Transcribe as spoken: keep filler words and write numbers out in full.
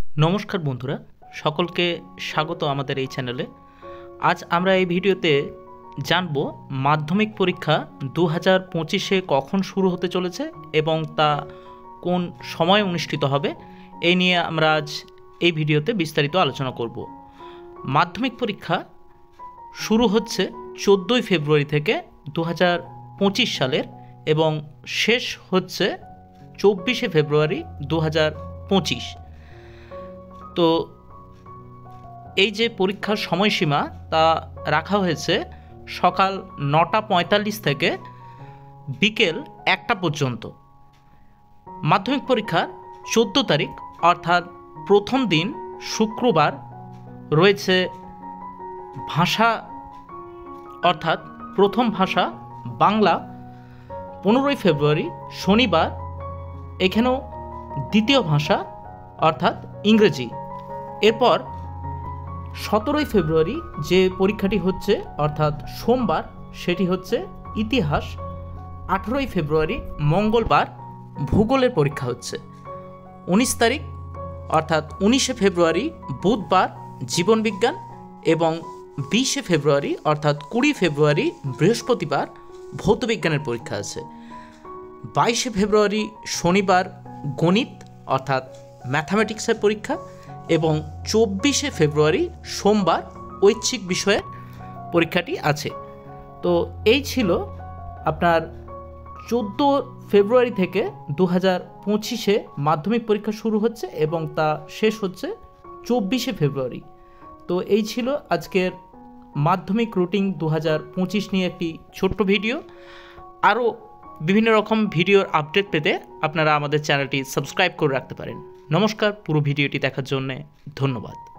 नमस्कार बंधुरा सकलके स्वागत आमादेर एई चैनेले। आज आमरा एई भिडियोते जानबो माध्यमिक परीक्षा दो हज़ार पचिशे कखन शुरू होते चलेछे एबं ता कोन समय अनुष्ठित हबे एई निये आमरा आज एई भिडियोते विस्तारित आलोचना करब। माध्यमिक परीक्षा शुरू होच्छे चौदह फेब्रुआरी थेके दो हज़ार पचिश सालेर एबं शेष होच्छे चौबीशे फेब्रुआरी दो हज़ार पचिश। तो এই যে পরীক্ষার সময়সীমা তা রাখা হয়েছে সকাল নটা পঁয়তাল্লিশ থেকে বিকেল একটা পর্যন্ত। মাধ্যমিক পরীক্ষার চোদ্দ তারিখ অর্থাৎ প্রথম দিন শুক্রবার রয়েছে ভাষা অর্থাৎ প্রথম ভাষা বাংলা। পনেরোই ফেব্রুয়ারি শনিবার এখানেও দ্বিতীয় ভাষা অর্থাৎ ইংরেজি। এরপর সতেরোই ফেব্রুয়ারি যে পরীক্ষাটি হচ্ছে অর্থাৎ সোমবার সেটি হচ্ছে ইতিহাস। আঠেরোই ফেব্রুয়ারি মঙ্গলবার ভূগোলের পরীক্ষা হচ্ছে। উনিশ তারিখ অর্থাৎ উনিশে ফেব্রুয়ারি বুধবার জীবনবিজ্ঞান এবং বিশে ফেব্রুয়ারি অর্থাৎ কুড়ি ফেব্রুয়ারি বৃহস্পতিবার ভৌতবিজ্ঞানের পরীক্ষা আছে। বাইশে ফেব্রুয়ারি শনিবার গণিত অর্থাৎ ম্যাথামেটিক্সের পরীক্ষা এবং চব্বিশে ফেব্রুয়ারি সোমবার ঐচ্ছিক বিষয়ের পরীক্ষাটি আছে। তো এই ছিল আপনার চোদ্দো ফেব্রুয়ারি থেকে দু হাজার পঁচিশে মাধ্যমিক পরীক্ষা শুরু হচ্ছে এবং তা শেষ হচ্ছে চব্বিশে ফেব্রুয়ারি। তো এই ছিল আজকের মাধ্যমিক রুটিন দু হাজার পঁচিশ নিয়ে একটি ছোট্ট ভিডিও। আরও বিভিন্ন রকম ভিডিওর আপডেট পেতে আপনারা আমাদের চ্যানেলটি সাবস্ক্রাইব করে রাখতে পারেন। নমস্কার, পুরো ভিডিওটি দেখার জন্য ধন্যবাদ।